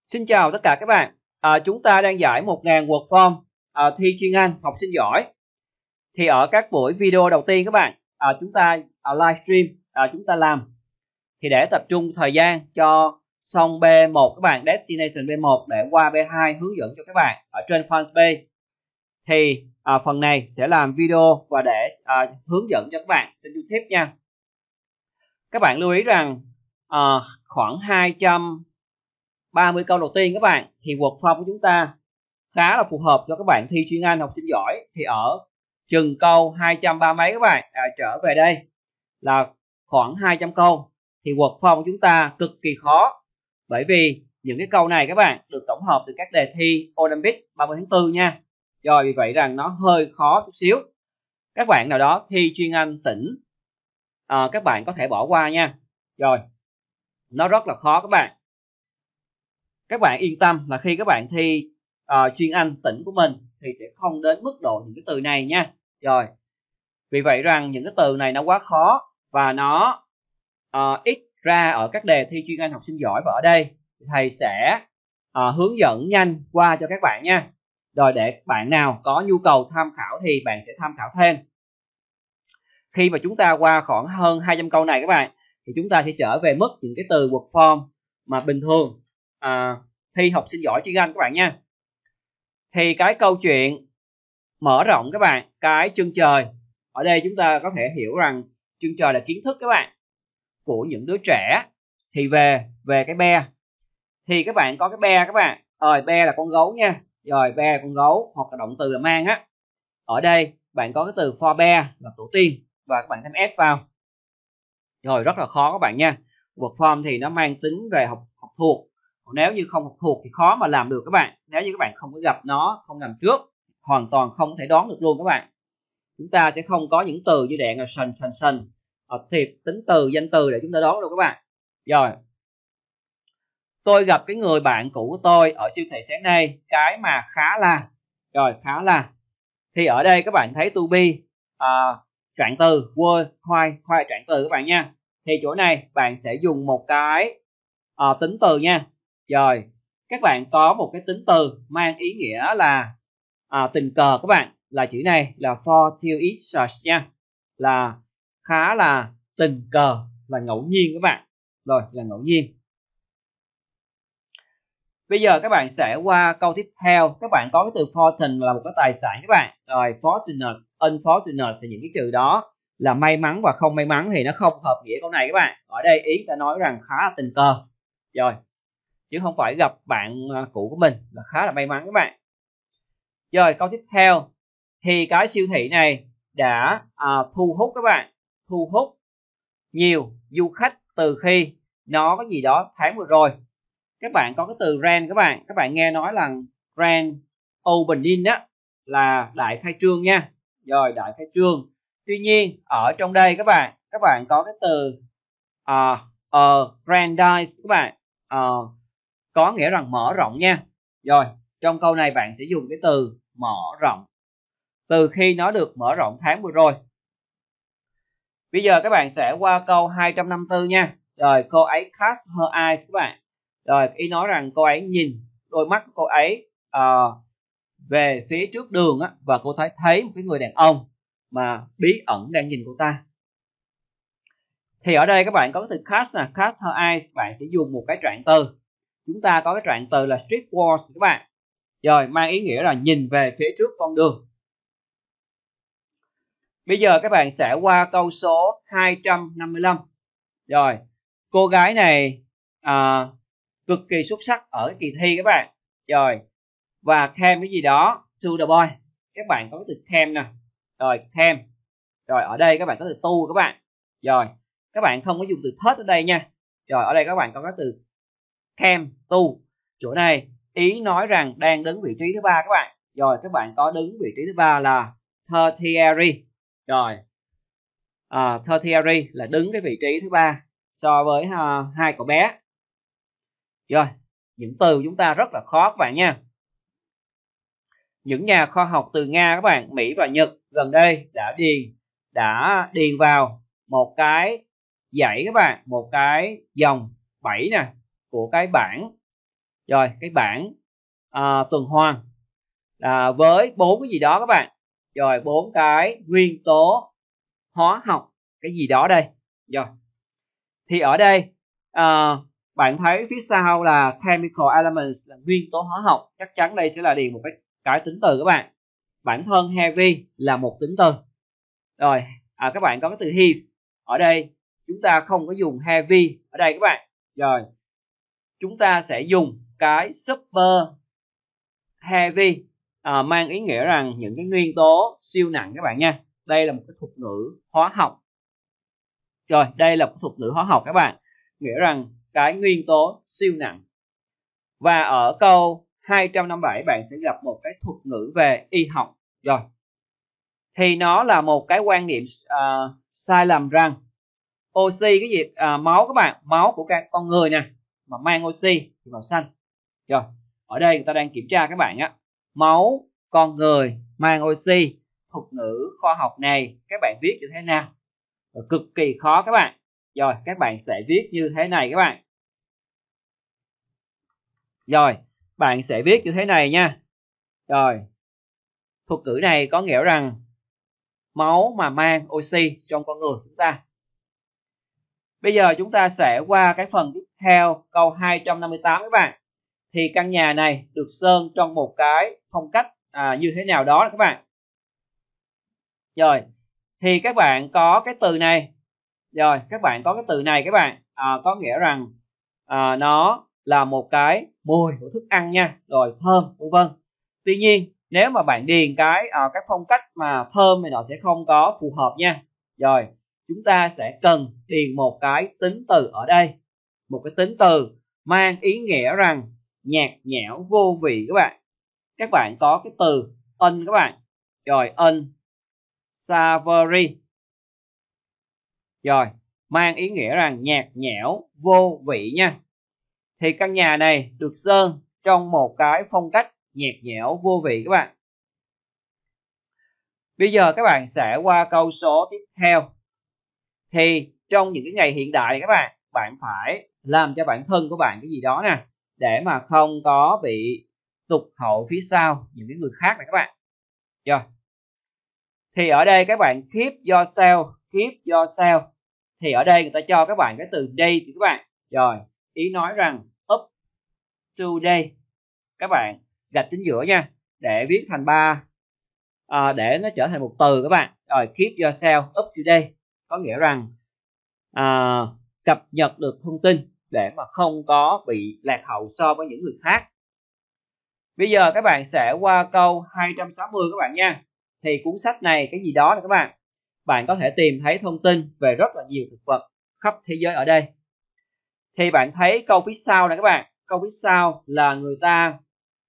Xin chào tất cả các bạn. Chúng ta đang giải 1000 word form thi chuyên Anh học sinh giỏi. Thì ở các buổi video đầu tiên các bạn, chúng ta livestream, chúng ta làm. Thì để tập trung thời gian cho xong B1 các bạn, Destination B1 để qua B2 hướng dẫn cho các bạn ở trên fanpage. Thì phần này sẽ làm video và để hướng dẫn cho các bạn trên YouTube nha. Các bạn lưu ý rằng khoảng 230 câu đầu tiên các bạn thì word form của chúng ta khá là phù hợp cho các bạn thi chuyên Anh học sinh giỏi. Thì ở chừng câu 230 mấy các bạn trở về đây là khoảng 200 câu thì word form của chúng ta cực kỳ khó, bởi vì những cái câu này các bạn được tổng hợp từ các đề thi Olympic 30 tháng 4 nha. Rồi vì vậy rằng nó hơi khó chút xíu. Các bạn nào đó thi chuyên Anh tỉnh các bạn có thể bỏ qua nha. Rồi nó rất là khó các bạn. Các bạn yên tâm là khi các bạn thi chuyên Anh tỉnh của mình thì sẽ không đến mức độ những cái từ này nha. Rồi vì vậy rằng những cái từ này nó quá khó và nó ít ra ở các đề thi chuyên Anh học sinh giỏi, và ở đây thầy sẽ hướng dẫn nhanh qua cho các bạn nha. Rồi để bạn nào có nhu cầu tham khảo thì bạn sẽ tham khảo thêm. Khi mà chúng ta qua khoảng hơn 200 câu này các bạn thì chúng ta sẽ trở về mức những cái từ word form mà bình thường thi học sinh giỏi chuyên Anh các bạn nha. Thì cái câu chuyện mở rộng các bạn, cái chân trời ở đây chúng ta có thể hiểu rằng chân trời là kiến thức các bạn của những đứa trẻ. Thì về cái bear thì các bạn có cái bear các bạn. Bear là con gấu nha. Rồi bear là con gấu hoặc là động từ là mang á. Ở đây bạn có cái từ for bear là tổ tiên và các bạn thêm s vào. Rồi rất là khó các bạn nha. Word form thì nó mang tính về học thuộc. Nếu như không học thuộc thì khó mà làm được các bạn. Nếu như các bạn không có gặp nó, không làm trước, hoàn toàn không thể đoán được luôn các bạn. Chúng ta sẽ không có những từ như đạn là sần thì tính từ, danh từ để chúng ta đoán được các bạn. Rồi tôi gặp cái người bạn cũ của tôi ở siêu thị sáng nay, cái mà khá là. Rồi khá là thì ở đây các bạn thấy to be trạng từ, was, quite trạng từ các bạn nha. Thì chỗ này bạn sẽ dùng một cái tính từ nha. Rồi các bạn có một cái tính từ mang ý nghĩa là tình cờ các bạn, là chữ này là fortuitous nha, là khá là tình cờ, là ngẫu nhiên các bạn. Rồi là ngẫu nhiên. Bây giờ các bạn sẽ qua câu tiếp theo. Các bạn có cái từ fortune là một cái tài sản các bạn. Rồi fortunate, unfortunate thì những cái từ đó là may mắn và không may mắn thì nó không hợp nghĩa câu này các bạn. Ở đây ý ta nói rằng khá là tình cờ. Rồi chứ không phải gặp bạn cũ của mình là khá là may mắn các bạn. Rồi câu tiếp theo thì cái siêu thị này đã thu hút các bạn, thu hút nhiều du khách từ khi nó có gì đó tháng vừa rồi. Các bạn có cái từ grand các bạn nghe nói là grand opening á, là đại khai trương nha. Rồi đại khai trương. Tuy nhiên ở trong đây các bạn có cái từ grandize các bạn, có nghĩa rằng mở rộng nha. Rồi trong câu này bạn sẽ dùng cái từ mở rộng từ khi nó được mở rộng tháng vừa rồi. Bây giờ các bạn sẽ qua câu 254 nha. Rồi cô ấy cast her eyes các bạn. Rồi ý nói rằng cô ấy nhìn đôi mắt của cô ấy về phía trước đường á, và cô thấy một cái người đàn ông mà bí ẩn đang nhìn cô ta. Thì ở đây các bạn có cái từ cast her eyes, bạn sẽ dùng một cái trạng từ. Chúng ta có cái trạng từ là streetwalk các bạn. Rồi mang ý nghĩa là nhìn về phía trước con đường. Bây giờ các bạn sẽ qua câu số 255. Rồi cô gái này cực kỳ xuất sắc ở cái kỳ thi các bạn. Rồi và came cái gì đó to the boy. Các bạn có cái từ came nè. Rồi came. Rồi ở đây các bạn có từ to các bạn. Rồi các bạn không có dùng từ third ở đây nha. Rồi ở đây các bạn có cái từ came to. Chỗ này ý nói rằng đang đứng vị trí thứ ba các bạn. Rồi các bạn có đứng vị trí thứ ba là tertiary. Rồi tertiary là đứng cái vị trí thứ ba so với hai cậu bé. Rồi những từ chúng ta rất là khó các bạn nha. Những nhà khoa học từ Nga các bạn, Mỹ và Nhật gần đây đã điền vào một cái dãy các bạn, một cái dòng 7 nè của cái bảng Rồi cái bảng tuần hoàn là với 4 cái gì đó các bạn. Rồi 4 cái nguyên tố hóa học cái gì đó đây. Rồi thì ở đây bạn thấy phía sau là chemical elements là nguyên tố hóa học, chắc chắn đây sẽ là điền một cái tính từ các bạn. Bản thân heavy là một tính từ. Rồi các bạn có cái từ heavy ở đây, chúng ta không có dùng heavy ở đây các bạn. Rồi chúng ta sẽ dùng cái super heavy mang ý nghĩa rằng những cái nguyên tố siêu nặng các bạn nha. Đây là một cái thuật ngữ hóa học. Rồi đây là một thuật ngữ hóa học các bạn, nghĩa rằng cái nguyên tố siêu nặng. Và ở câu 257 bạn sẽ gặp một cái thuật ngữ về y học. Rồi thì nó là một cái quan niệm sai lầm rằng oxy cái gì máu các bạn, máu của các con người nè mà mang oxy thì màu xanh. Rồi ở đây người ta đang kiểm tra các bạn á, máu con người mang oxy, thuật ngữ khoa học này các bạn viết như thế nào? Cực kỳ khó các bạn. Rồi các bạn sẽ viết như thế này các bạn. Rồi bạn sẽ viết như thế này nha. Rồi thuật ngữ này có nghĩa rằng máu mà mang oxy trong con người chúng ta. Bây giờ chúng ta sẽ qua cái phần tiếp theo, câu 258 các bạn. Thì căn nhà này được sơn trong một cái phong cách như thế nào đó các bạn. Rồi thì các bạn có cái từ này. Rồi các bạn có cái từ này các bạn, có nghĩa rằng nó là một cái mùi của thức ăn nha, rồi thơm vân vân. Tuy nhiên nếu mà bạn điền cái phong cách mà thơm thì nó sẽ không có phù hợp nha. Rồi chúng ta sẽ cần điền một cái tính từ ở đây, một cái tính từ mang ý nghĩa rằng nhạt nhẽo vô vị các bạn. Các bạn có cái từ un các bạn. Rồi unsavory. Rồi mang ý nghĩa rằng nhạt nhẽo vô vị nha. Thì căn nhà này được sơn trong một cái phong cách nhạt nhẽo vô vị các bạn. Bây giờ các bạn sẽ qua câu số tiếp theo. Thì trong những cái ngày hiện đại các bạn phải làm cho bản thân của bạn cái gì đó nè, để mà không có bị tụt hậu phía sau những cái người khác này các bạn. Rồi thì ở đây các bạn keep yourself. Thì ở đây người ta cho các bạn cái từ date các bạn. Rồi ý nói rằng up to date, các bạn gạch chính giữa nha, để viết thành để nó trở thành một từ các bạn. Rồi keep yourself up to date có nghĩa rằng cập nhật được thông tin để mà không có bị lạc hậu so với những người khác. Bây giờ các bạn sẽ qua câu 260 các bạn nha. Thì cuốn sách này cái gì đó này các bạn, bạn có thể tìm thấy thông tin về rất là nhiều thực vật khắp thế giới ở đây. Thì bạn thấy câu phía sau này các bạn, câu phía sau là người ta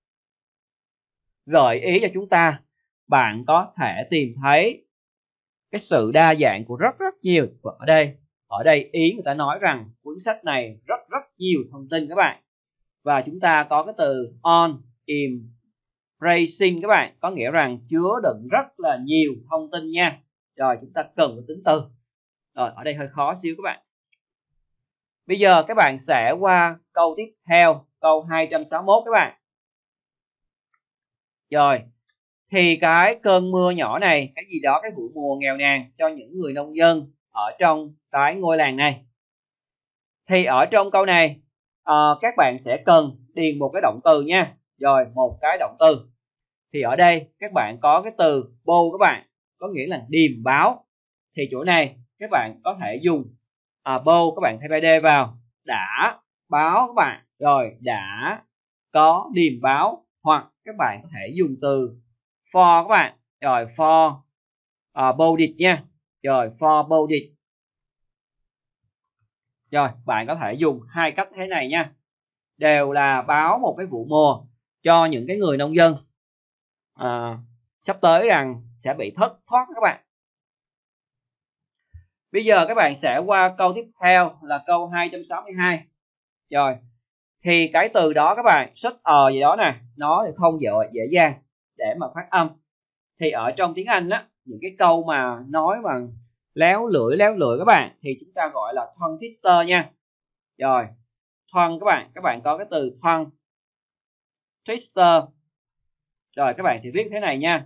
gợi ý cho chúng ta, bạn có thể tìm thấy cái sự đa dạng của rất nhiều thực vật ở đây. Ở đây ý người ta nói rằng cuốn sách này rất nhiều thông tin các bạn. Và chúng ta có cái từ on embracing các bạn, có nghĩa rằng chứa đựng rất là nhiều thông tin nha. Rồi chúng ta cần một tính từ. Rồi ở đây hơi khó xíu các bạn. Bây giờ các bạn sẽ qua câu tiếp theo, câu 261 các bạn. Rồi thì cái cơn mưa nhỏ này, cái gì đó, cái vụ mùa nghèo nàn cho những người nông dân ở trong cái ngôi làng này. Thì ở trong câu này các bạn sẽ cần điền một cái động từ nha. Rồi một cái động từ. Thì ở đây các bạn có cái từ bold các bạn, có nghĩa là điềm báo. Thì chỗ này các bạn có thể dùng bold, các bạn thay bd vào, đã báo các bạn. Rồi đã có điềm báo, hoặc các bạn có thể dùng từ for các bạn. Rồi for bolded nha. Rồi for bolded. Rồi bạn có thể dùng hai cách thế này nha, đều là báo một cái vụ mùa cho những cái người nông dân sắp tới rằng sẽ bị thất thoát các bạn. Bây giờ các bạn sẽ qua câu tiếp theo là câu 262. Rồi thì cái từ đó các bạn xuất gì đó nè, nó thì không dễ dàng để mà phát âm. Thì ở trong tiếng Anh á, những cái câu mà nói bằng léo lưỡi các bạn, thì chúng ta gọi là tongue twister nha. Rồi tongue các bạn có cái từ tongue twister. Rồi các bạn sẽ viết thế này nha.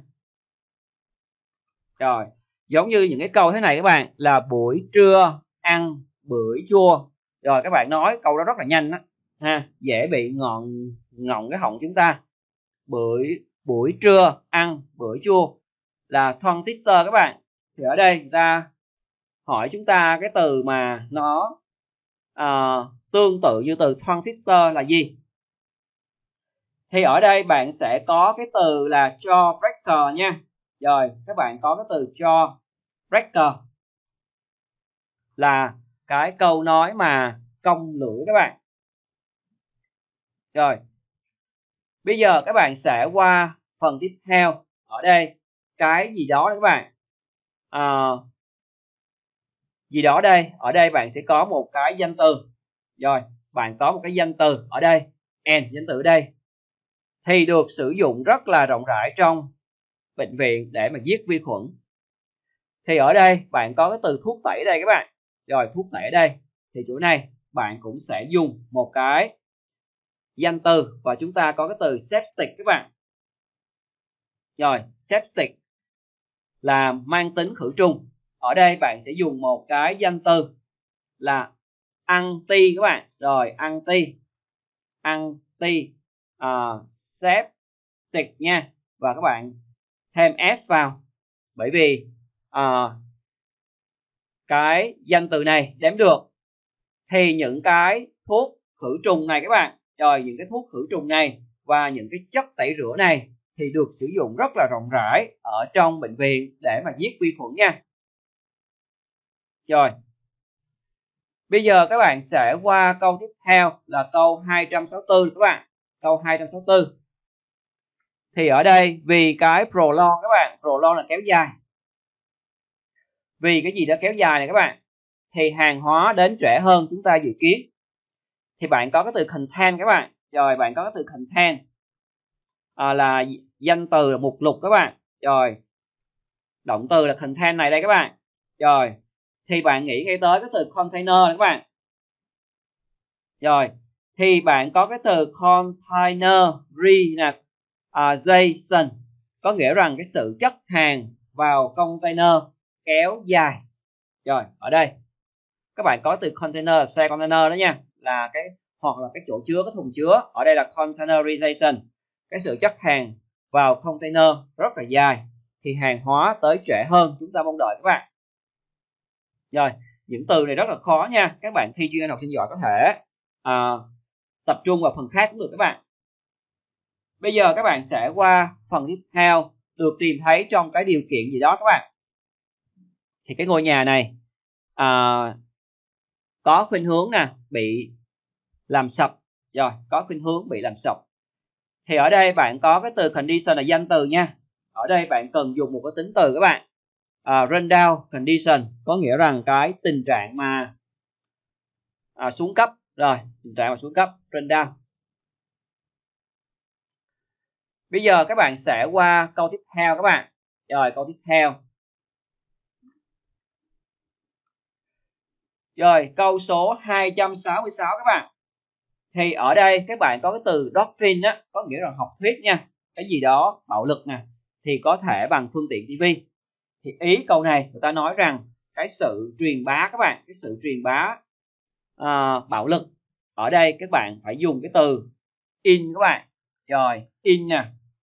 Rồi, giống như những cái câu thế này các bạn, là buổi trưa ăn bưởi chua. Rồi các bạn nói câu đó rất là nhanh đó ha, dễ bị ngọng cái họng chúng ta. Buổi trưa ăn bưởi chua là tongue twister các bạn. Thì ở đây người ta hỏi chúng ta cái từ mà nó tương tự như từ tongue twister là gì? Thì ở đây bạn sẽ có cái từ là jaw breaker nha. Rồi các bạn có cái từ jaw breaker là cái câu nói mà cong lưỡi các bạn. Rồi bây giờ các bạn sẽ qua phần tiếp theo. Ở đây cái gì đó các bạn, gì đó đây. Ở đây bạn sẽ có một cái danh từ. Rồi bạn có một cái danh từ ở đây, danh từ ở đây thì được sử dụng rất là rộng rãi trong bệnh viện để mà giết vi khuẩn. Thì ở đây bạn có cái từ thuốc tẩy ở đây các bạn. Rồi thuốc tẩy ở đây thì chỗ này bạn cũng sẽ dùng một cái danh từ và chúng ta có cái từ septic các bạn. Rồi septic là mang tính khử trùng. Ở đây bạn sẽ dùng một cái danh từ là anti các bạn. Rồi anti septic nha. Và các bạn thêm s vào, bởi vì cái danh từ này đếm được thì những cái thuốc khử trùng này các bạn, rồi những cái thuốc khử trùng này và những cái chất tẩy rửa này thì được sử dụng rất là rộng rãi ở trong bệnh viện để mà giết vi khuẩn nha. Rồi bây giờ các bạn sẽ qua câu tiếp theo là câu 264 các bạn. Câu 264 thì ở đây vì cái prolong các bạn, prolong là kéo dài. Vì cái gì đó kéo dài này các bạn, thì hàng hóa đến trễ hơn chúng ta dự kiến. Thì bạn có cái từ content các bạn. Rồi bạn có cái từ content là danh từ là mục lục các bạn. Rồi động từ là content này đây các bạn. Rồi thì bạn nghĩ ngay tới cái từ container này các bạn. Rồi thì bạn có cái từ containerization, có nghĩa rằng cái sự chất hàng vào container kéo dài. Rồi ở đây các bạn có từ container, xe container đó nha, là cái hoặc là cái chỗ chứa, cái thùng chứa. Ở đây là containerization, cái sự chất hàng vào container rất là dài thì hàng hóa tới trễ hơn chúng ta mong đợi các bạn. Rồi những từ này rất là khó nha, các bạn thi chuyên Anh học sinh giỏi có thể tập trung vào phần khác cũng được các bạn. Bây giờ các bạn sẽ qua phần tiếp theo được tìm thấy trong cái điều kiện gì đó các bạn. Thì cái ngôi nhà này có khuynh hướng nè bị làm sập. Rồi có khuynh hướng bị làm sập. Thì ở đây bạn có cái từ condition là danh từ nha. Ở đây bạn cần dùng một cái tính từ các bạn, run down condition, có nghĩa rằng cái tình trạng mà xuống cấp. Rồi tình trạng mà xuống cấp, run down. Bây giờ các bạn sẽ qua câu tiếp theo các bạn. Rồi câu tiếp theo. Rồi câu số 266 các bạn. Thì ở đây các bạn có cái từ doctrine á, có nghĩa là học thuyết nha. Cái gì đó bạo lực nè thì có thể bằng phương tiện TV. Thì ý câu này người ta nói rằng cái sự truyền bá các bạn, cái sự truyền bá bạo lực, ở đây các bạn phải dùng cái từ in các bạn. Rồi in nè,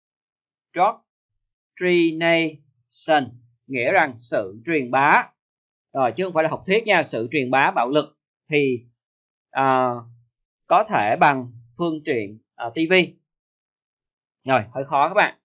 doctrination, nghĩa rằng sự truyền bá. Rồi chứ không phải là học thuyết nha, sự truyền bá bạo lực thì có thể bằng phương tiện TV. Rồi hơi khó các bạn.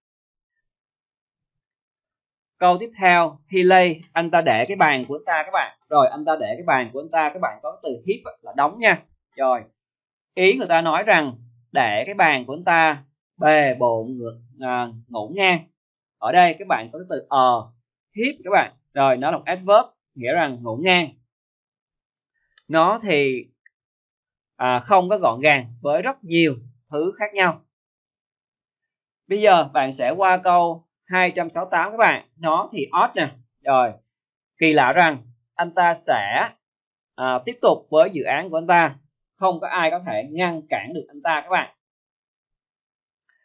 Câu tiếp theo, he lay, anh ta để cái bàn của anh ta các bạn. Rồi anh ta để cái bàn của anh ta, các bạn có từ heap là đóng nha. Rồi ý người ta nói rằng để cái bàn của anh ta bề bộn ngổn ngang. Ở đây các bạn có cái từ heap các bạn. Rồi nó là một adverb nghĩa rằng ngổn ngang. Nó thì không có gọn gàng với rất nhiều thứ khác nhau. Bây giờ bạn sẽ qua câu 268 các bạn. Nó thì odd nè. Rồi kỳ lạ rằng anh ta sẽ tiếp tục với dự án của anh ta, không có ai có thể ngăn cản được anh ta các bạn.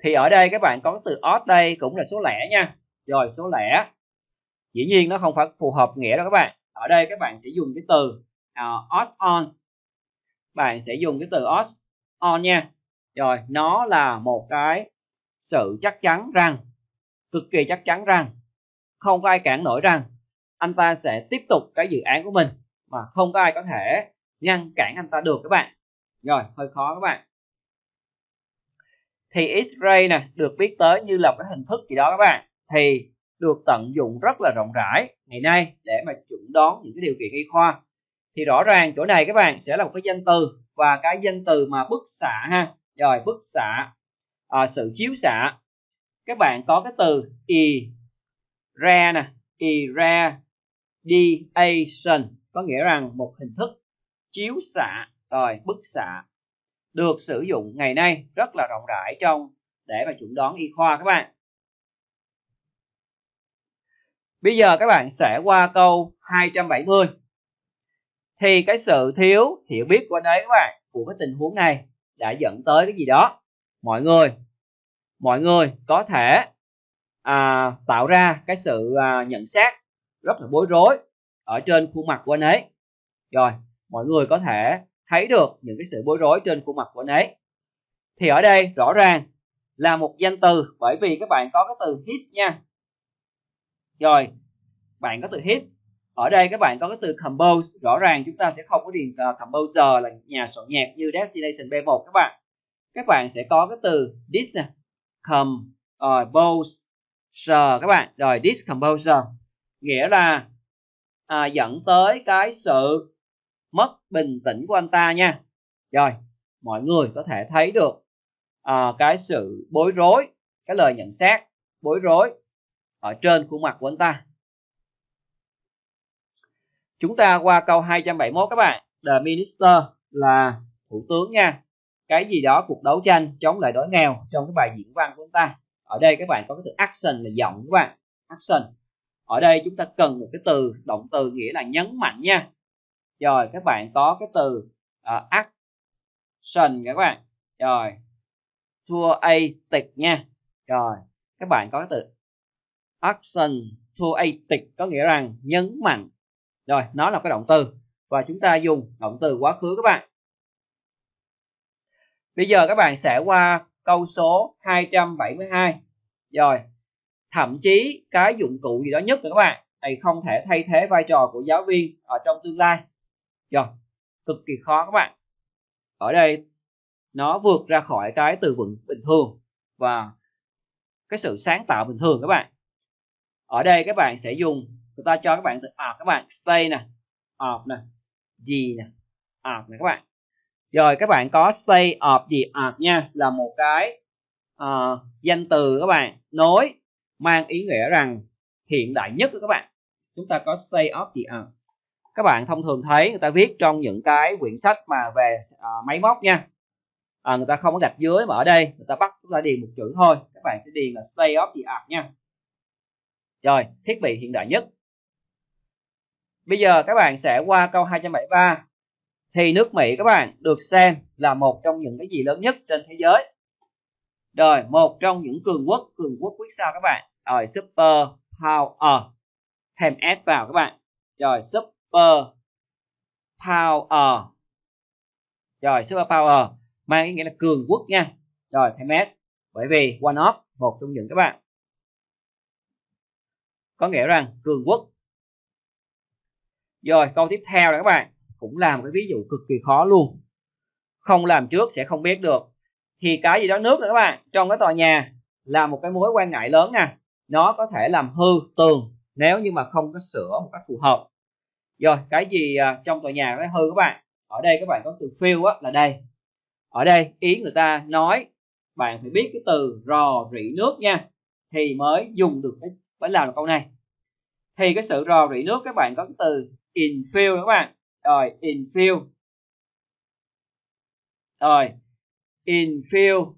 Thì ở đây các bạn có cái từ odd, đây cũng là số lẻ nha. Rồi số lẻ. Dĩ nhiên nó không phải phù hợp nghĩa đâu các bạn. Ở đây các bạn sẽ dùng cái từ odds on. Bạn sẽ dùng cái từ odds on nha. Rồi nó là một cái sự chắc chắn rằng, cực kỳ chắc chắn rằng không có ai cản nổi rằng anh ta sẽ tiếp tục cái dự án của mình, mà không có ai có thể ngăn cản anh ta được các bạn. Rồi hơi khó các bạn. Thì X-ray nè được biết tới như là cái hình thức gì đó các bạn, thì được tận dụng rất là rộng rãi ngày nay để mà chuẩn đoán những cái điều kiện y khoa. Thì rõ ràng chỗ này các bạn sẽ là một cái danh từ, và cái danh từ mà bức xạ ha. Rồi bức xạ, sự chiếu xạ. Các bạn có cái từ ra nè, irradiation, có nghĩa rằng một hình thức chiếu xạ. Rồi bức xạ được sử dụng ngày nay rất là rộng rãi để mà chuẩn đoán y khoa các bạn. Bây giờ các bạn sẽ qua câu 270. Thì cái sự thiếu hiểu biết của anh ấy các bạn, của cái tình huống này đã dẫn tới cái gì đó. Mọi người có thể tạo ra cái sự nhận xét rất là bối rối ở trên khuôn mặt của anh ấy. Rồi mọi người có thể thấy được những cái sự bối rối trên khuôn mặt của anh ấy. Thì ở đây rõ ràng là một danh từ, bởi vì các bạn có cái từ his nha. Rồi bạn có từ his. Ở đây các bạn có cái từ compose. Rõ ràng chúng ta sẽ không có điền composer là nhà soạn nhạc như Destination B1 các bạn. Các bạn sẽ có cái từ this nè, composer các bạn. Rồi discomposer nghĩa là dẫn tới cái sự mất bình tĩnh của anh ta nha. Rồi mọi người có thể thấy được cái sự bối rối, cái lời nhận xét bối rối ở trên khuôn mặt của anh ta. Chúng ta qua câu 271 các bạn. The minister là thủ tướng nha. Cái gì đó cuộc đấu tranh chống lại đói nghèo trong cái bài diễn văn của chúng ta. Ở đây các bạn có cái từ action là giọng các bạn. Action. Ở đây chúng ta cần một cái từ động từ nghĩa là nhấn mạnh nha. Rồi các bạn có cái từ action các bạn. Rồi toatic nha. Rồi các bạn có cái từ action toatic có nghĩa rằng nhấn mạnh. Rồi nó là cái động từ, và chúng ta dùng động từ quá khứ các bạn. Bây giờ các bạn sẽ qua câu số 272. Rồi thậm chí cái dụng cụ gì đó nhất các bạn này không thể thay thế vai trò của giáo viên ở trong tương lai. Rồi cực kỳ khó các bạn. Ở đây nó vượt ra khỏi cái từ vựng bình thường và cái sự sáng tạo bình thường các bạn. Ở đây các bạn sẽ dùng, người ta cho các bạn từ các bạn stay nè, of nè, gì nè, of nè các bạn. Rồi các bạn có stay of the of nha, là một cái danh từ các bạn nối mang ý nghĩa rằng hiện đại nhất các bạn. Chúng ta có stay of the of. Các bạn thông thường thấy người ta viết trong những cái quyển sách mà về máy móc nha. Người ta không có gạch dưới, mà ở đây người ta bắt chúng ta điền một chữ thôi. Các bạn sẽ điền là stay of the art nha. Rồi thiết bị hiện đại nhất. Bây giờ các bạn sẽ qua câu 273. Thì nước Mỹ các bạn được xem là một trong những cái gì lớn nhất trên thế giới. Rồi một trong những cường quốc quyết sao các bạn. Rồi super power, thêm s vào các bạn. Rồi super power. Rồi super power mang ý nghĩa là cường quốc nha. Rồi thêm s, bởi vì one of, một trong những các bạn, có nghĩa rằng cường quốc. Rồi câu tiếp theo là các bạn cũng là một cái ví dụ cực kỳ khó luôn, không làm trước sẽ không biết được. Thì cái gì đó nước nữa các bạn, trong cái tòa nhà là một cái mối quan ngại lớn nè, nó có thể làm hư tường nếu như mà không có sửa một cách phù hợp. Rồi cái gì trong tòa nhà có thể hư các bạn. Ở đây các bạn có từ fail là đây. Ở đây ý người ta nói bạn phải biết cái từ rò rỉ nước nha, thì mới dùng được mới làm được câu này. Thì cái sự rò rỉ nước các bạn có cái từ infill các bạn. Rồi infill. Rồi infiltration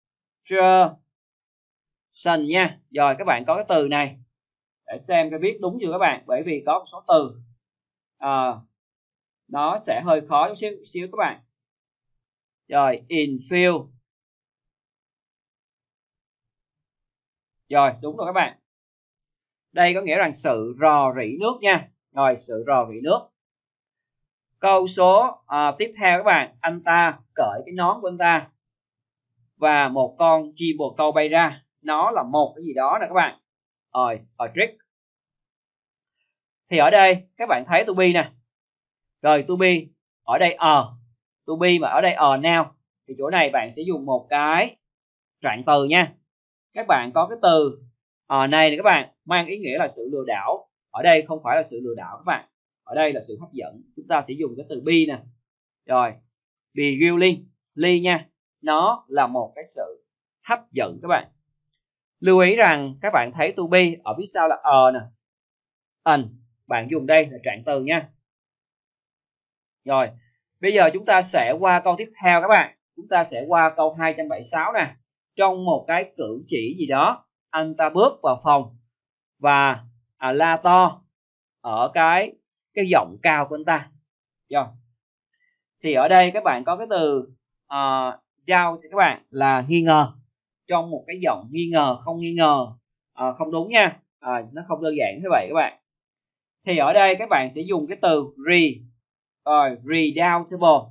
nha. Rồi các bạn có cái từ này để xem cái viết đúng chưa các bạn, bởi vì có một số từ nó sẽ hơi khó chút xíu các bạn. Rồi infiltration Rồi, đúng rồi các bạn. Đây có nghĩa rằng sự rò rỉ nước nha. Rồi, sự rò rỉ nước. Câu số tiếp theo các bạn, anh ta cởi cái nón của anh ta và một con chim bồ câu bay ra. Nó là một cái gì đó nè các bạn. Rồi, a trick. Thì ở đây các bạn thấy to be nè. Rồi to be ở đây to be mà ở đây now. Thì chỗ này bạn sẽ dùng một cái trạng từ nha. Các bạn có cái từ này các bạn, mang ý nghĩa là sự lừa đảo. Ở đây không phải là sự lừa đảo các bạn. Ở đây là sự hấp dẫn. Chúng ta sẽ dùng cái từ be nè. Rồi, beguiling nha. Nó là một cái sự hấp dẫn các bạn. Lưu ý rằng các bạn thấy to be ở phía sau là nè. Bạn dùng đây là trạng từ nha. Rồi, bây giờ chúng ta sẽ qua câu tiếp theo các bạn. Chúng ta sẽ qua câu 276 nè. Trong một cái cử chỉ gì đó, anh ta bước vào phòng và la to ở cái giọng cao của anh ta. Rồi. Thì ở đây các bạn có cái từ doubt các bạn, là nghi ngờ. Trong một cái giọng nghi ngờ, không nghi ngờ, không đúng nha. Nó không đơn giản như vậy các bạn. Thì ở đây các bạn sẽ dùng cái từ redoubtable.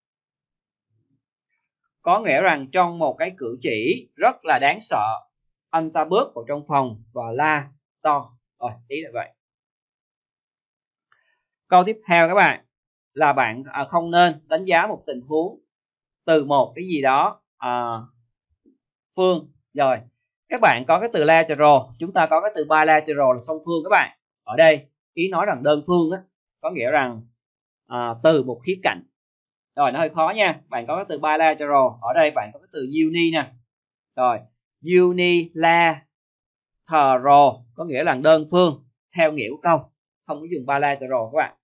Có nghĩa rằng trong một cái cử chỉ rất là đáng sợ, anh ta bước vào trong phòng và la to. Rồi, ý là vậy. Câu tiếp theo các bạn là bạn không nên đánh giá một tình huống từ một cái gì đó phương. Rồi, các bạn có cái từ lateral, chúng ta có cái từ bilateral là song phương các bạn. Ở đây ý nói rằng đơn phương á, có nghĩa rằng từ một khía cạnh. Rồi, nó hơi khó nha. Bạn có cái từ bilateral, ở đây bạn có cái từ uni nè. Rồi, unilateral có nghĩa là đơn phương theo nghĩa của câu, không có dùng bilateral các bạn.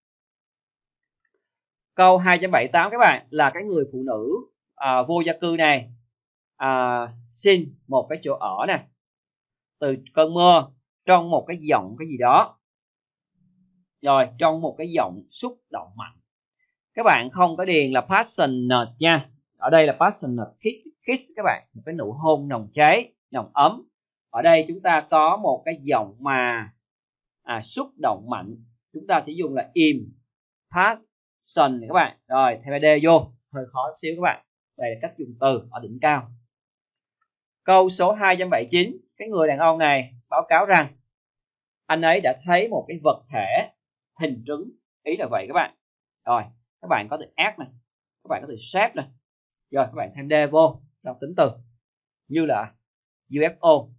Câu 278 các bạn là cái người phụ nữ vô gia cư này xin một cái chỗ ở nè, từ cơn mưa, trong một cái giọng cái gì đó. Rồi, trong một cái giọng xúc động mạnh. Các bạn không có điền là passionate nha. Ở đây là passionate kiss các bạn, một cái nụ hôn nồng cháy, nồng ấm. Ở đây chúng ta có một cái giọng mà xúc động mạnh. Chúng ta sẽ dùng là impassion các bạn. Rồi, thêm D vô, hơi khó một xíu các bạn. Đây là cách dùng từ ở đỉnh cao. Câu số 279, cái người đàn ông này báo cáo rằng anh ấy đã thấy một cái vật thể hình trứng. Ý là vậy các bạn. Rồi, các bạn có từ act này, các bạn có từ shape này. Rồi, các bạn thêm D vô trong tính từ như là UFO.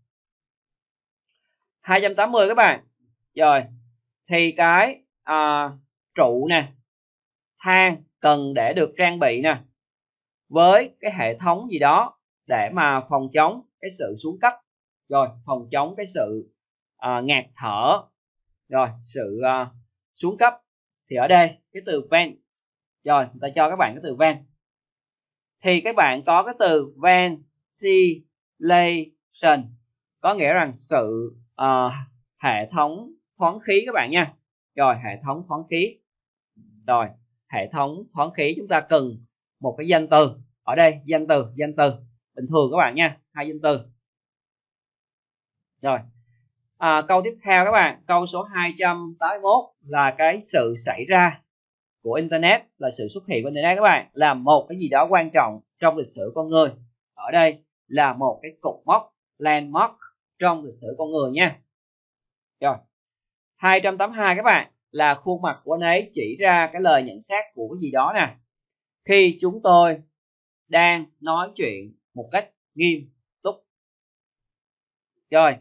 280 các bạn. Rồi, thì cái trụ nè, thang cần để được trang bị nè với cái hệ thống gì đó để mà phòng chống cái sự xuống cấp. Rồi, phòng chống cái sự ngạt thở. Rồi, sự xuống cấp. Thì ở đây cái từ vent. Rồi, người ta cho các bạn cái từ vent. Thì các bạn có cái từ ventilation, có nghĩa rằng sự hệ thống thoáng khí các bạn nha. Rồi, hệ thống thoáng khí. Rồi, hệ thống thoáng khí chúng ta cần một cái danh từ. Ở đây danh từ bình thường các bạn nha, hai danh từ. Rồi, câu tiếp theo các bạn, câu số 281 là cái sự xảy ra của Internet, là sự xuất hiện của Internet các bạn, là một cái gì đó quan trọng trong lịch sử con người. Ở đây là một cái cột mốc, landmark trong lịch sử con người nha. Rồi, 282 các bạn là khuôn mặt của anh ấy chỉ ra cái lời nhận xét của cái gì đó nè, khi chúng tôi đang nói chuyện một cách nghiêm túc. Rồi,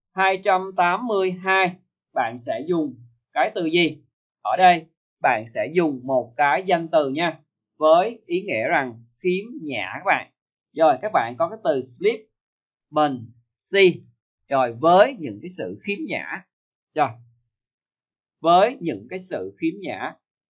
282 bạn sẽ dùng cái từ gì? Ở đây bạn sẽ dùng một cái danh từ nha, với ý nghĩa rằng khiếm nhã các bạn. Rồi, các bạn có cái từ flippancy. Rồi, với những cái sự khiếm nhã. Rồi, với những cái sự khiếm nhã.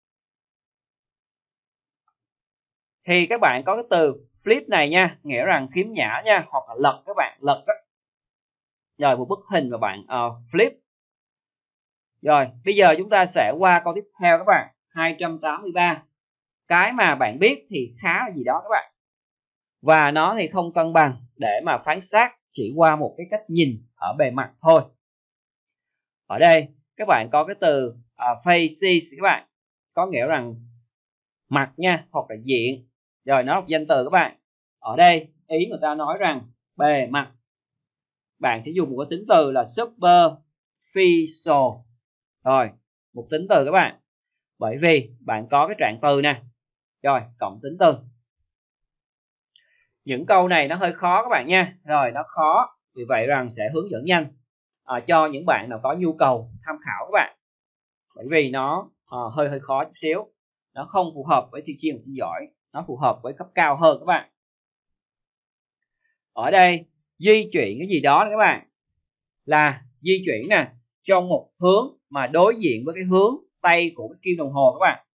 Thì các bạn có cái từ flip này nha, nghĩa rằng khiếm nhã nha, hoặc là lật các bạn, lật á. Rồi, một bức hình mà bạn flip. Rồi, bây giờ chúng ta sẽ qua câu tiếp theo các bạn, 283. Cái mà bạn biết thì khá là gì đó các bạn, và nó thì không cân bằng để mà phán xét chỉ qua một cái cách nhìn ở bề mặt thôi. Ở đây các bạn có cái từ faces các bạn, có nghĩa rằng mặt nha, hoặc là diện. Rồi nó là một danh từ các bạn. Ở đây ý người ta nói rằng bề mặt, bạn sẽ dùng một cái tính từ là superficial. Rồi, một tính từ các bạn. Bởi vì bạn có cái trạng từ nè. Rồi, cộng tính từ. Những câu này nó hơi khó các bạn nha. Rồi, nó khó. Vì vậy rằng sẽ hướng dẫn nhanh cho những bạn nào có nhu cầu tham khảo các bạn. Bởi vì nó hơi khó chút xíu. Nó không phù hợp với thi chuyên học sinh giỏi. Nó phù hợp với cấp cao hơn các bạn. Ở đây, di chuyển cái gì đó các bạn, là di chuyển nè trong một hướng mà đối diện với cái hướng tay của cái kim đồng hồ các bạn.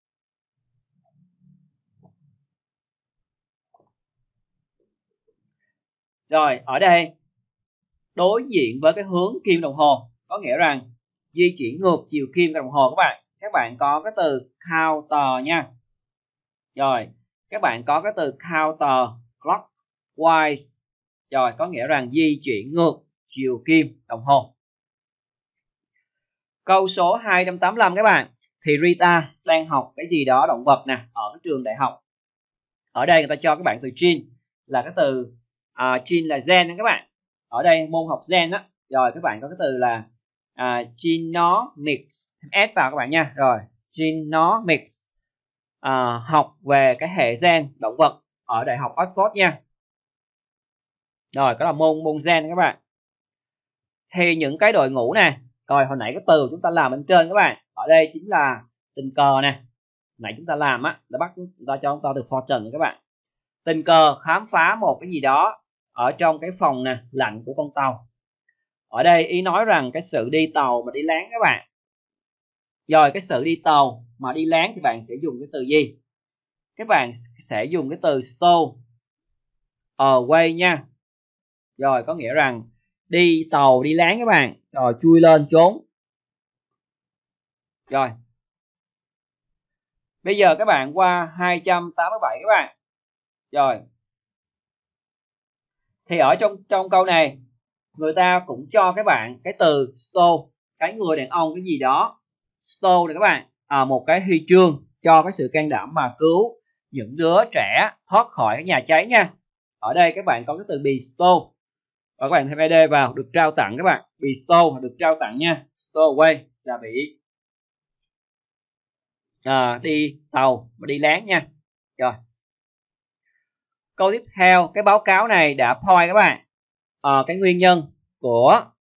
Rồi, ở đây đối diện với cái hướng kim đồng hồ có nghĩa rằng di chuyển ngược chiều kim đồng hồ các bạn. Các bạn có cái từ counter nha. Rồi, các bạn có cái từ counter clockwise. Rồi, có nghĩa rằng di chuyển ngược chiều kim đồng hồ. Câu số 285 các bạn. Thì Rita đang học cái gì đó động vật nè ở cái trường đại học. Ở đây người ta cho các bạn từ gene là cái từ gene là gen đó các bạn. Ở đây môn học gen đó. Rồi các bạn có cái từ là genomics, S vào các bạn nha. Rồi genomics, học về cái hệ gen động vật ở đại học Oxford nha. Rồi đó là môn gen các bạn. Thì những cái đội ngũ này, rồi hồi nãy cái từ chúng ta làm bên trên các bạn, ở đây chính là tình cờ nè. Nãy chúng ta làm á, đã bắt chúng ta cho chúng ta từ fortune các bạn. Tình cờ khám phá một cái gì đó ở trong cái phòng nè lạnh của con tàu. Ở đây ý nói rằng cái sự đi tàu mà đi láng các bạn. Rồi cái sự đi tàu mà đi láng thì bạn sẽ dùng cái từ gì? Các bạn sẽ dùng cái từ stow away nha. Rồi có nghĩa rằng đi tàu đi láng các bạn. Rồi chui lên trốn. Rồi. Bây giờ các bạn qua 287 các bạn. Rồi. Thì ở trong câu này người ta cũng cho các bạn cái từ stow, cái người đàn ông cái gì đó. Stow này các bạn, một cái huy chương cho cái sự can đảm mà cứu những đứa trẻ thoát khỏi cái nhà cháy nha. Ở đây các bạn có cái từ bestow. Và các bạn thêm ed vào, được trao tặng các bạn. Bestow được trao tặng nha. Stow away là bị đi tàu mà đi láng nha. Rồi. Câu tiếp theo, cái báo cáo này đã point các bạn cái nguyên nhân của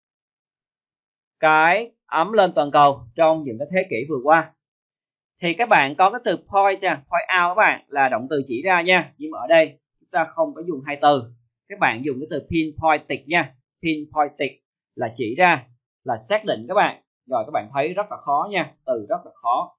cái ấm lên toàn cầu trong những cái thế kỷ vừa qua. Thì các bạn có cái từ point nha, point out các bạn là động từ chỉ ra nha. Nhưng mà ở đây chúng ta không có dùng hai từ. Các bạn dùng cái từ pinpointed nha. Pinpointed là chỉ ra, là xác định các bạn. Rồi các bạn thấy rất là khó nha, từ rất là khó.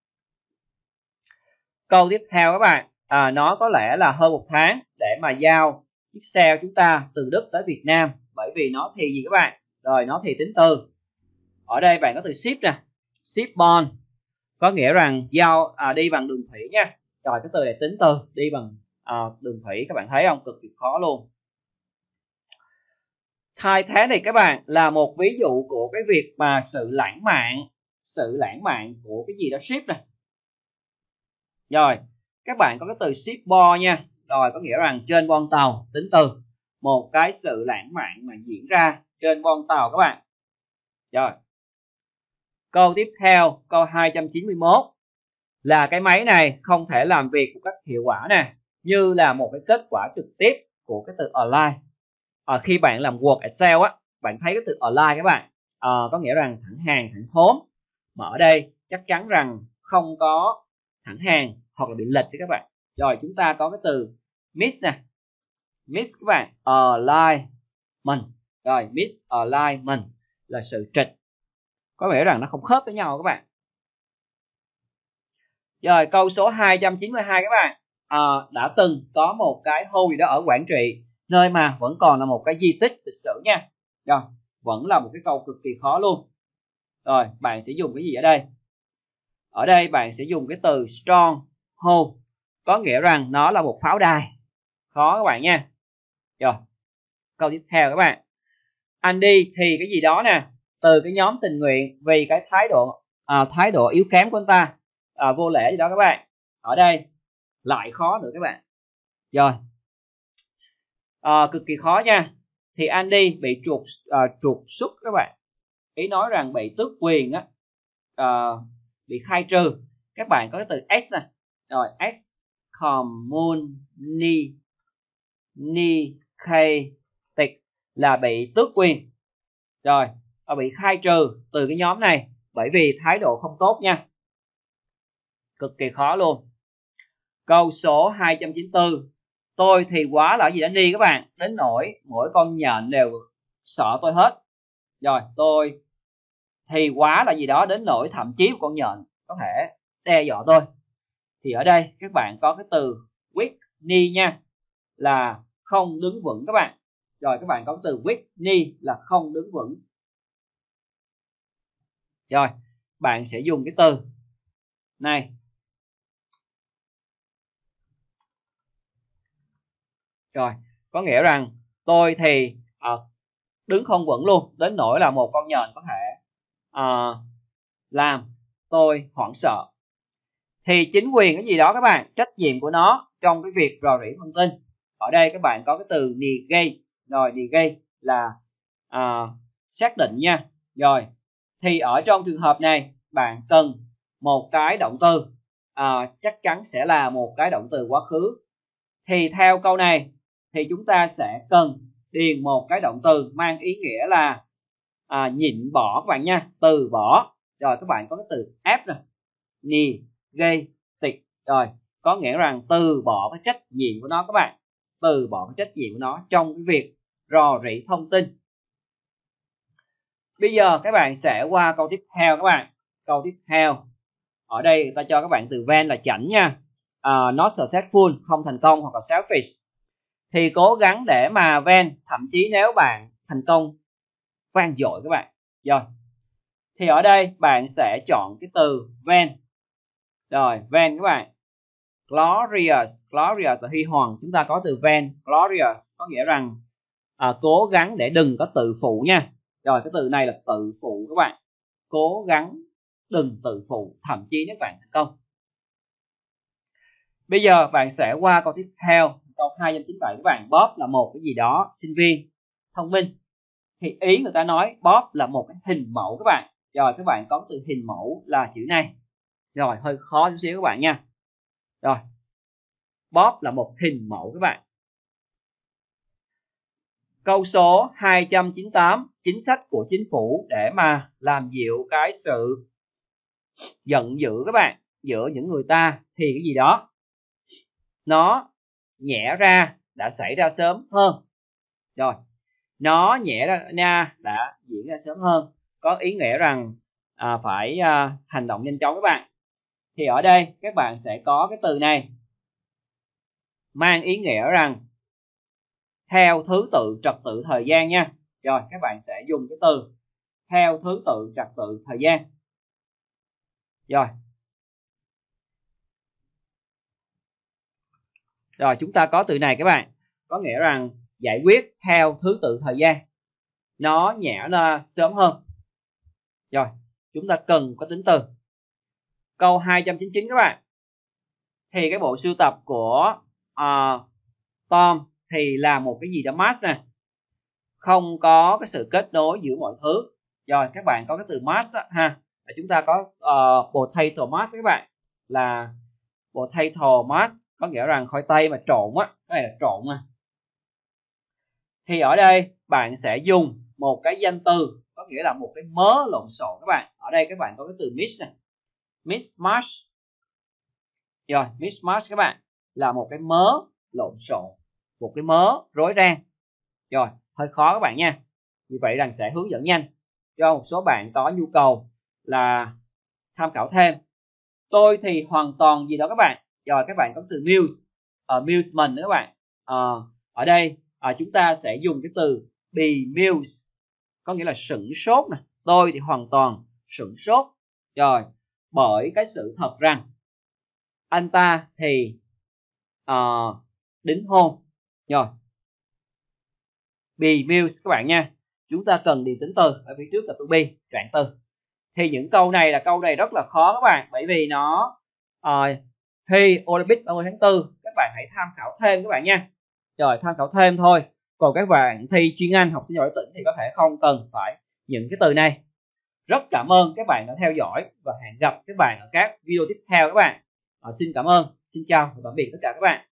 Câu tiếp theo các bạn, nó có lẽ là hơn 1 tháng để mà giao chiếc xe của chúng ta từ Đức tới Việt Nam. Bởi vì nó thì gì các bạn? Rồi nó thì tính từ. Ở đây bạn có từ ship nè, shipborne, có nghĩa rằng giao đi bằng đường thủy nha. Rồi cái từ này tính từ đi bằng đường thủy, các bạn thấy không? Cực kỳ khó luôn. Titanic các bạn là một ví dụ của cái việc mà sự lãng mạn của cái gì đó ship này. Rồi các bạn có cái từ shipboard nha. Rồi có nghĩa rằng trên con tàu, tính từ một cái sự lãng mạn mà diễn ra trên con tàu các bạn. Rồi. Câu tiếp theo, câu 291 là cái máy này không thể làm việc một cách hiệu quả nè, như là một cái kết quả trực tiếp của cái từ align. Khi bạn làm Word Excel á, bạn thấy cái từ align các bạn, có nghĩa rằng thẳng hàng, thẳng thốn. Mà ở đây chắc chắn rằng không có thẳng hàng hoặc là bị lệch đấy các bạn. Rồi chúng ta có cái từ miss nè, miss các bạn, alignment. Rồi misalignment là sự trịch, có nghĩa rằng nó không khớp với nhau các bạn. Rồi câu số 292 các bạn, đã từng có một cái khu gì đó ở Quảng Trị, nơi mà vẫn còn là một cái di tích lịch sử nha. Rồi vẫn là một cái câu cực kỳ khó luôn. Rồi bạn sẽ dùng cái gì ở đây? Ở đây bạn sẽ dùng cái từ stronghold, có nghĩa rằng nó là một pháo đài. Khó các bạn nha. Rồi Câu tiếp theo các bạn. Anh đi thì cái gì đó nè, từ cái nhóm tình nguyện vì cái thái độ yếu kém của anh ta, vô lễ gì đó các bạn. Ở đây lại khó nữa các bạn. Rồi, cực kỳ khó nha. Thì Andy bị trục xuất các bạn. Ý nói rằng bị tước quyền á, bị khai trừ. Các bạn có cái từ S nè. Rồi, excommunicated là bị tước quyền. Rồi, bị khai trừ từ cái nhóm này bởi vì thái độ không tốt nha. Cực kỳ khó luôn. Câu số 294. Tôi thì quá là gì Danny các bạn, đến nỗi mỗi con nhện đều sợ tôi hết. Rồi, tôi thì quá là gì đó đến nỗi thậm chí một con nhện có thể đe dọa tôi. Thì ở đây các bạn có cái từ weak knee nha, là không đứng vững các bạn. Rồi các bạn có cái từ weak knee là không đứng vững. Rồi, bạn sẽ dùng cái từ này. Rồi, có nghĩa rằng tôi thì đứng không vững luôn, đến nỗi là một con nhện có thể làm tôi hoảng sợ. Thì chính quyền cái gì đó các bạn, trách nhiệm của nó trong cái việc rò rỉ thông tin. Ở đây các bạn có cái từ negate. Rồi, negate là xác định nha. Rồi, thì ở trong trường hợp này bạn cần một cái động từ, chắc chắn sẽ là một cái động từ quá khứ. Thì theo câu này thì chúng ta sẽ cần điền một cái động từ mang ý nghĩa là nhịn bỏ các bạn nha, từ bỏ. Rồi các bạn có cái từ ép nè, negated. Rồi, có nghĩa rằng từ bỏ cái trách nhiệm của nó các bạn, từ bỏ cái trách nhiệm của nó trong cái việc rò rỉ thông tin. Bây giờ các bạn sẽ qua câu tiếp theo các bạn. Câu tiếp theo ở đây người ta cho các bạn từ vent là chảnh nha. Not successful, không thành công, hoặc là selfish. Thì cố gắng để mà vent, thậm chí nếu bạn thành công vang dội các bạn. Rồi, thì ở đây bạn sẽ chọn cái từ vent. Rồi, vent các bạn. Glorious, glorious là huy hoàng. Chúng ta có từ vent, glorious có nghĩa rằng cố gắng để đừng có tự phụ nha. Rồi, cái từ này là tự phụ các bạn. Cố gắng đừng tự phụ, thậm chí nếu bạn thành công. Bây giờ bạn sẽ qua câu tiếp theo, câu 297 các bạn. Bob là một cái gì đó sinh viên thông minh. Thì ý người ta nói Bob là một cái hình mẫu các bạn. Rồi các bạn có từ hình mẫu là chữ này. Rồi, hơi khó chút xíu các bạn nha. Rồi, Bob là một hình mẫu các bạn. Câu số 298. Chính sách của chính phủ để mà làm dịu cái sự giận dữ các bạn, giữa những người ta thì cái gì đó nó nhẹ ra đã xảy ra sớm hơn. Rồi, nó nhẹ ra đã diễn ra sớm hơn, có ý nghĩa rằng phải hành động nhanh chóng các bạn. Thì ở đây các bạn sẽ có cái từ này mang ý nghĩa rằng theo thứ tự trật tự thời gian nha. Rồi, các bạn sẽ dùng cái từ theo thứ tự trật tự thời gian. Rồi, chúng ta có từ này các bạn, có nghĩa rằng giải quyết theo thứ tự thời gian, nó nhẹ ra sớm hơn. Rồi, chúng ta cần có tính từ. Câu 299 các bạn. Thì cái bộ sưu tập của Tom thì là một cái gì đó mass nè, không có cái sự kết nối giữa mọi thứ. Rồi, các bạn có cái từ mass ha. Chúng ta có potato mass các bạn, là potato mass có nghĩa rằng khoai tây mà trộn á, cái này là trộn nè. Thì ở đây bạn sẽ dùng một cái danh từ có nghĩa là một cái mớ lộn xộn các bạn. Ở đây các bạn có cái từ mix này, mismatch. Rồi, mismatch các bạn là một cái mớ lộn xộn, một cái mớ rối ren. Rồi, hơi khó các bạn nha. Vì vậy rằng sẽ hướng dẫn nhanh cho một số bạn có nhu cầu là tham khảo thêm. Tôi thì hoàn toàn gì đó các bạn. Rồi, các bạn có từ muse, amusement nữa các bạn. Ở đây chúng ta sẽ dùng cái từ bemused, có nghĩa là sửng sốt nè. Tôi thì hoàn toàn sửng sốt. Rồi, bởi cái sự thật rằng anh ta thì đính hôn. Rồi, be views các bạn nha. Chúng ta cần điền tính từ, ở phía trước là to be, trạng từ. Thì những câu này rất là khó các bạn, bởi vì nó thi Olympic 30 tháng 4, các bạn hãy tham khảo thêm các bạn nha. Rồi, tham khảo thêm thôi. Còn các bạn thi chuyên Anh học sinh giỏi tỉnh thì có thể không cần phải những cái từ này. Rất cảm ơn các bạn đã theo dõi và hẹn gặp các bạn ở các video tiếp theo các bạn. Xin cảm ơn, xin chào và tạm biệt tất cả các bạn.